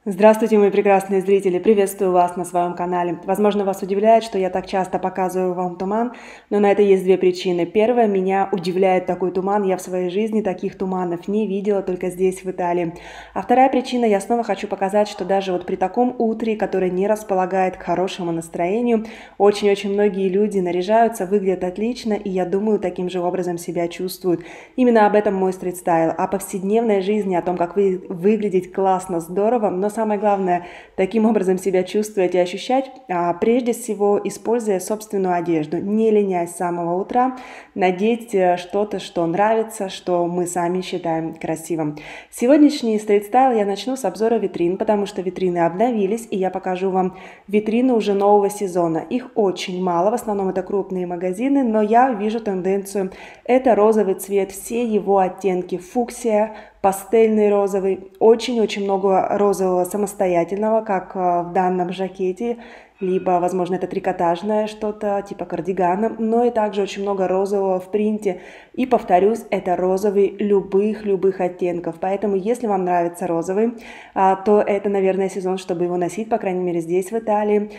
Здравствуйте, мои прекрасные зрители! Приветствую вас на своем канале. Возможно, вас удивляет, что я так часто показываю вам туман, но на это есть две причины. Первая, меня удивляет такой туман. Я в своей жизни таких туманов не видела, только здесь, в Италии. А вторая причина, я снова хочу показать, что даже вот при таком утре, которое не располагает к хорошему настроению, очень-очень многие люди наряжаются, выглядят отлично, и я думаю, таким же образом себя чувствуют. Именно об этом мой стрит-стайл, о повседневной жизни, о том, как вы выглядеть классно, здорово, но самое главное, таким образом себя чувствовать и ощущать, прежде всего, используя собственную одежду, не ленясь с самого утра, надеть что-то, что нравится, что мы сами считаем красивым. Сегодняшний стрит-стайл я начну с обзора витрин, потому что витрины обновились, и я покажу вам витрины уже нового сезона. Их очень мало, в основном это крупные магазины, но я вижу тенденцию. Это розовый цвет, все его оттенки, фуксия, пастельный розовый, очень-очень много розового самостоятельного, как в данном жакете, либо, возможно, это трикотажное что-то, типа кардигана, но и также очень много розового в принте. И, повторюсь, это розовый любых оттенков, поэтому, если вам нравится розовый, то это, наверное, сезон, чтобы его носить, по крайней мере, здесь, в Италии.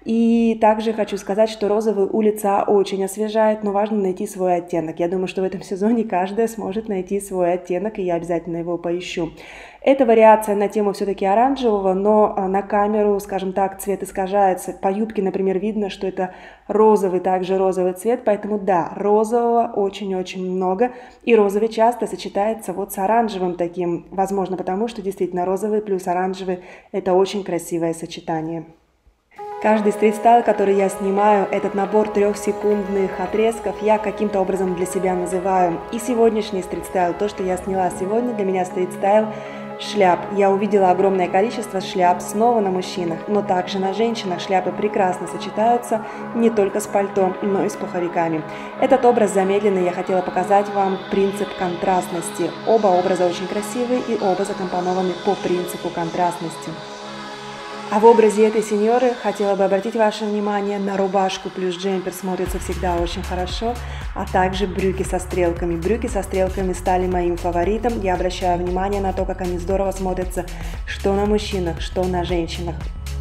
И также хочу сказать, что розовый у лица очень освежает, но важно найти свой оттенок. Я думаю, что в этом сезоне каждая сможет найти свой оттенок, и я обязательно его поищу. Это вариация на тему все-таки оранжевого, но на камеру, скажем так, цвет искажается. По юбке, например, видно, что это розовый, также розовый цвет, поэтому да, розового очень-очень много, и розовый часто сочетается вот с оранжевым таким, возможно, потому что действительно розовый плюс оранжевый – это очень красивое сочетание. Каждый стрит-стайл, который я снимаю, этот набор 3-секундных отрезков, я каким-то образом для себя называю. И сегодняшний стрит-стайл, то, что я сняла сегодня, для меня стрит-стайл шляп. Я увидела огромное количество шляп снова на мужчинах, но также на женщинах шляпы прекрасно сочетаются не только с пальто, но и с пуховиками. Этот образ замедленный, я хотела показать вам принцип контрастности. Оба образа очень красивые и оба закомпонованы по принципу контрастности. А в образе этой сеньоры хотела бы обратить ваше внимание на рубашку плюс джемпер, смотрится всегда очень хорошо, а также брюки со стрелками. Брюки со стрелками стали моим фаворитом, я обращаю внимание на то, как они здорово смотрятся что на мужчинах, что на женщинах.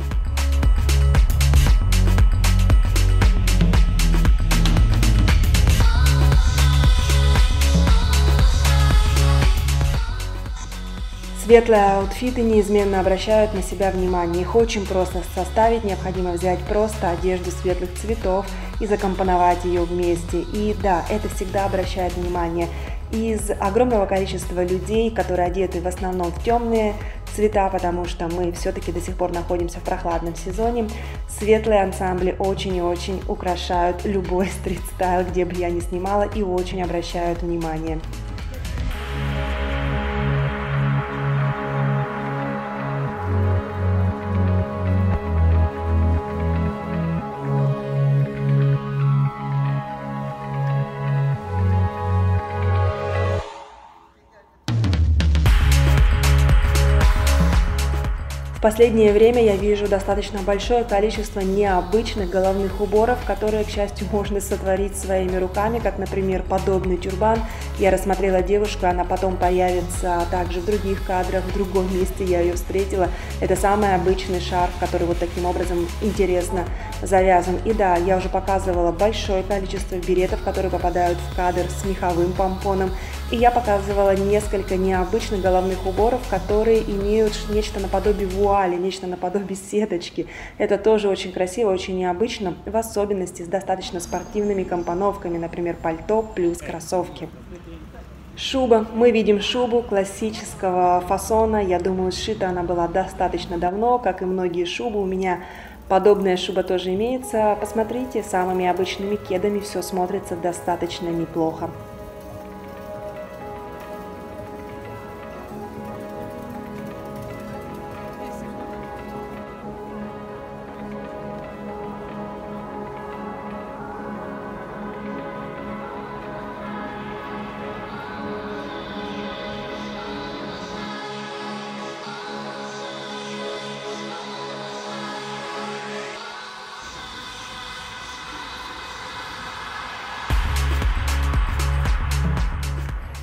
Светлые аутфиты неизменно обращают на себя внимание. Их очень просто составить, необходимо взять просто одежду светлых цветов и закомпоновать ее вместе. И да, это всегда обращает внимание. Из огромного количества людей, которые одеты в основном в темные цвета, потому что мы все-таки до сих пор находимся в прохладном сезоне, светлые ансамбли очень и очень украшают любой стрит-стайл, где бы я ни снимала, и очень обращают внимание. В последнее время я вижу достаточно большое количество необычных головных уборов, которые, к счастью, можно сотворить своими руками, как, например, подобный тюрбан. Я рассмотрела девушку, она потом появится также в других кадрах, в другом месте я ее встретила. Это самый обычный шарф, который вот таким образом интересно завязан. И да, я уже показывала большое количество беретов, которые попадают в кадр с меховым помпоном. И я показывала несколько необычных головных уборов, которые имеют нечто наподобие вуали, нечто наподобие сеточки. Это тоже очень красиво, очень необычно, в особенности с достаточно спортивными компоновками, например, пальто плюс кроссовки. Шуба. Мы видим шубу классического фасона. Я думаю, сшита она была достаточно давно, как и многие шубы. У меня подобная шуба тоже имеется. Посмотрите, самыми обычными кедами все смотрится достаточно неплохо.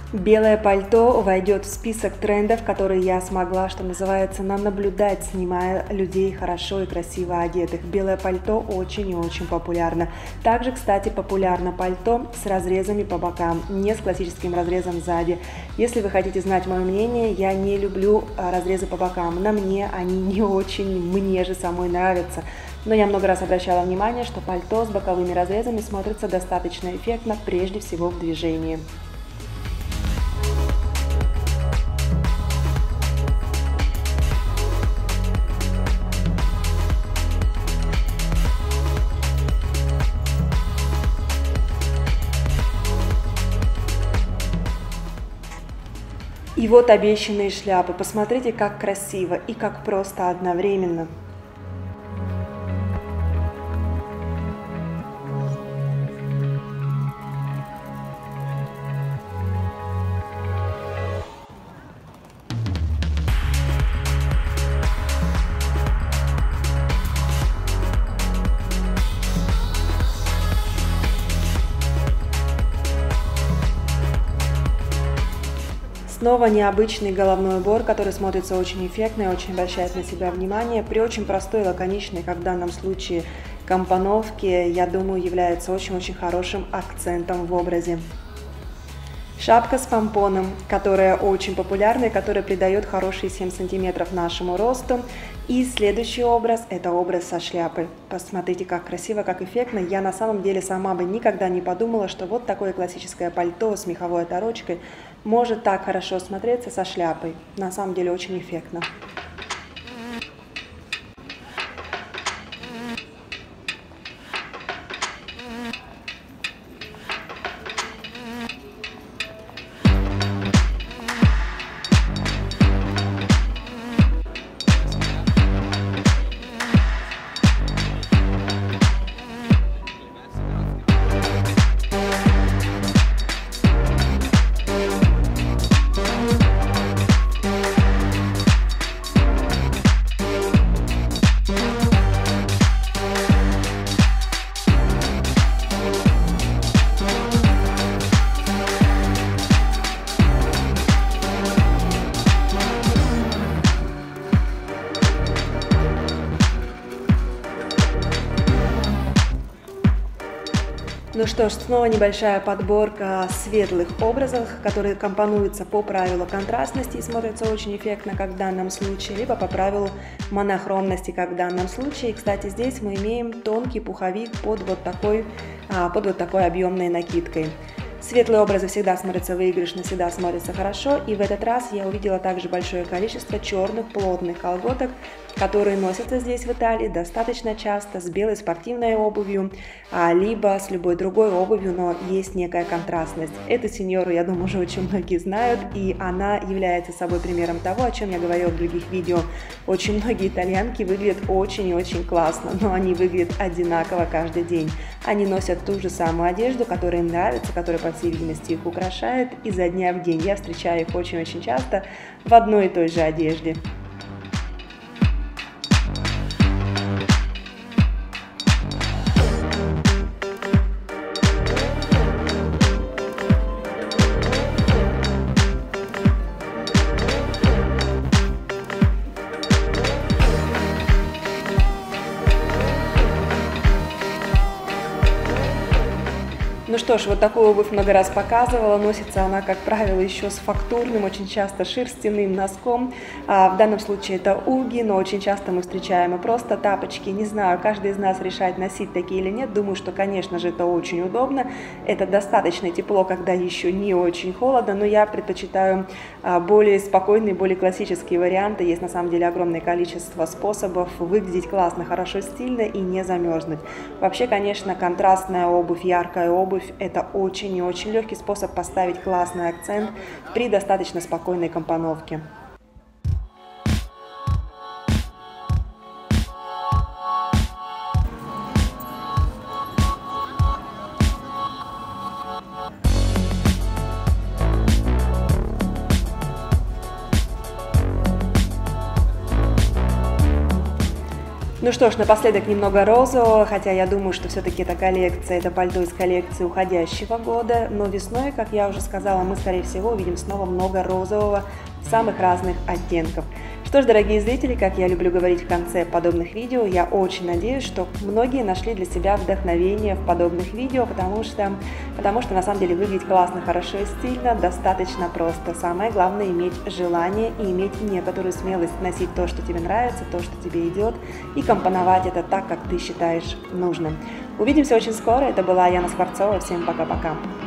Белое пальто войдет в список трендов, которые я смогла, что называется, наблюдать, снимая людей хорошо и красиво одетых. Белое пальто очень и очень популярно. Также, кстати, популярно пальто с разрезами по бокам, не с классическим разрезом сзади. Если вы хотите знать мое мнение, я не люблю разрезы по бокам. На мне они не очень, мне же самой нравятся. Но я много раз обращала внимание, что пальто с боковыми разрезами смотрится достаточно эффектно, прежде всего в движении. И вот обещанные шляпы. Посмотрите, как красиво и как просто одновременно. Снова необычный головной убор, который смотрится очень эффектно и очень обращает на себя внимание. При очень простой, лаконичной, как в данном случае, компоновке, я думаю, является очень-очень хорошим акцентом в образе. Шапка с помпоном, которая очень популярна и которая придает хорошие 7 сантиметров нашему росту. И следующий образ – это образ со шляпой. Посмотрите, как красиво, как эффектно. Я на самом деле сама бы никогда не подумала, что вот такое классическое пальто с меховой оторочкой может так хорошо смотреться со шляпой. На самом деле очень эффектно. Ну что ж, снова небольшая подборка светлых образов, которые компонуются по правилу контрастности и смотрятся очень эффектно, как в данном случае, либо по правилу монохромности, как в данном случае. И, кстати, здесь мы имеем тонкий пуховик под вот такой объемной накидкой. Светлые образы всегда смотрятся выигрышно, всегда смотрятся хорошо. И в этот раз я увидела также большое количество черных плотных колготок, которые носятся здесь в Италии достаточно часто с белой спортивной обувью, либо с любой другой обувью, но есть некая контрастность. Эту сеньору, я думаю, уже очень многие знают, и она является собой примером того, о чем я говорила в других видео. Очень многие итальянки выглядят очень и очень классно, но они выглядят одинаково каждый день. Они носят ту же самую одежду, которая им нравится, которая, по всей видимости, их украшает изо дня в день. Я встречаю их очень-очень часто в одной и той же одежде. Ну что ж, вот такую обувь много раз показывала. Носится она, как правило, еще с фактурным, очень часто шерстяным носком. В данном случае это уги, но очень часто мы встречаем и просто тапочки. Не знаю, каждый из нас решает, носить такие или нет. Думаю, что, конечно же, это очень удобно. Это достаточно тепло, когда еще не очень холодно, но я предпочитаю более спокойные, более классические варианты. Есть на самом деле огромное количество способов выглядеть классно, хорошо, стильно и не замерзнуть. Вообще, конечно, контрастная обувь, яркая обувь – это очень и очень легкий способ поставить классный акцент при достаточно спокойной компоновке. Ну что ж, напоследок немного розового, хотя я думаю, что все-таки эта коллекция, это пальто из коллекции уходящего года, но весной, как я уже сказала, мы, скорее всего, увидим снова много розового самых разных оттенков. Что ж, дорогие зрители, как я люблю говорить в конце подобных видео, я очень надеюсь, что многие нашли для себя вдохновение в подобных видео, потому что на самом деле выглядеть классно, хорошо и стильно достаточно просто. Самое главное иметь желание и иметь некоторую смелость носить то, что тебе нравится, то, что тебе идет, и компоновать это так, как ты считаешь нужным. Увидимся очень скоро. Это была Яна Скворцова. Всем пока-пока.